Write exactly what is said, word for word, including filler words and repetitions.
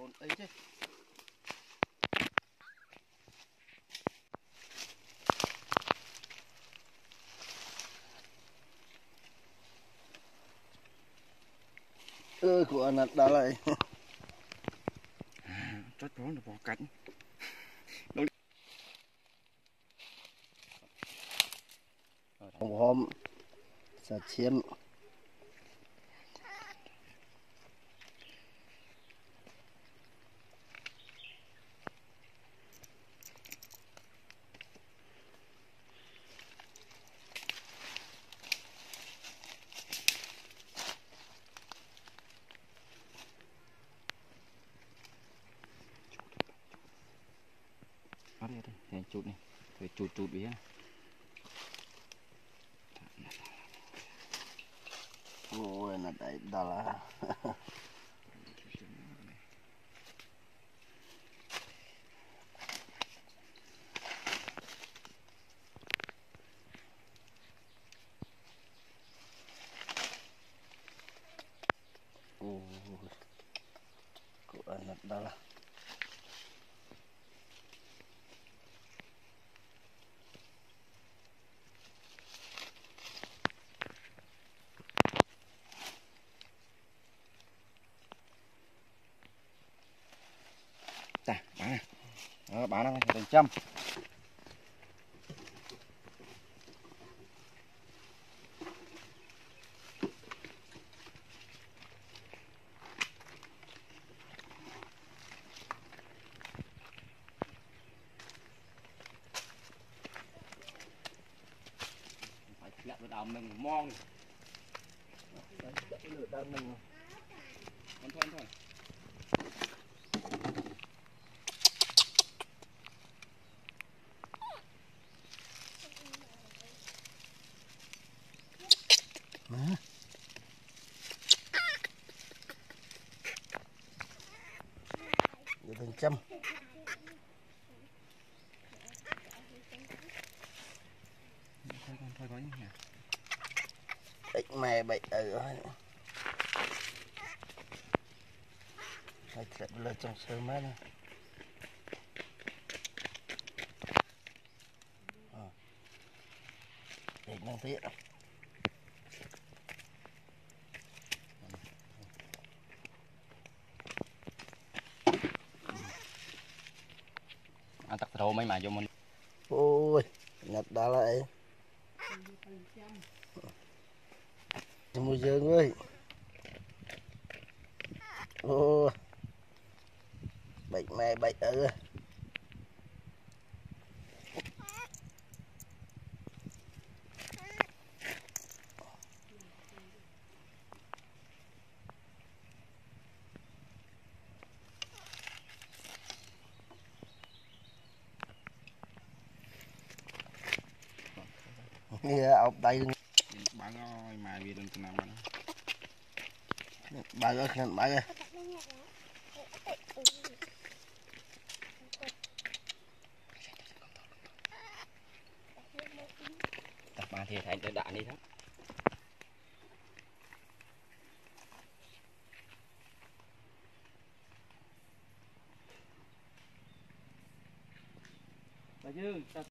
con ấy chứ. Ơ của anh đã lại. Chắc đó là bỏ cánh. Một hôm sẽ chiếm. Ở đây, đây, đây chút này, rồi chụt chụt đi ha. Ôi nó đấy đó là. Ôi của anh đó là. Tà, bán này. Đó, bán này thành trăm. Phải lẹ vào đào mình mong. Đấy, lửa đang mình. Con thôi, thôi. Má. Được thành trăm. Thôi con thôi có nhỉ. Ít mè bậy ở rồi. Phải chạy lên trong sớm hết nè. Để năng tiết. Ăn tắc thầu mấy mà vô mình. Ôi nhặt đã lại. Mùi dương ơi. Ô bệnh mẹ bệnh ở. Nghe ốc tay Bán ơi mà vì lên nào mà. bà ơi khen bà ơi. Tập mà thì thành đạn đi thôi. Bà Dương,